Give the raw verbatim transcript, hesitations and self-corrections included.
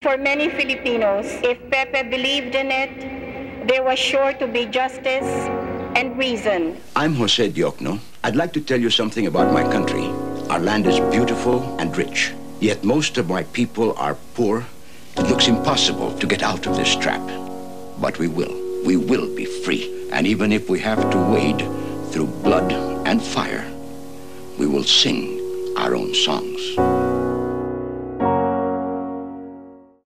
For many Filipinos, if Pepe believed in it, there was sure to be justice and reason. I'm Jose Diokno. I'd like to tell you something about my country. Our land is beautiful and rich, yet most of my people are poor. It looks impossible to get out of this trap. But we will. We will be free. And even if we have to wade through blood and fire, we will sing our own songs.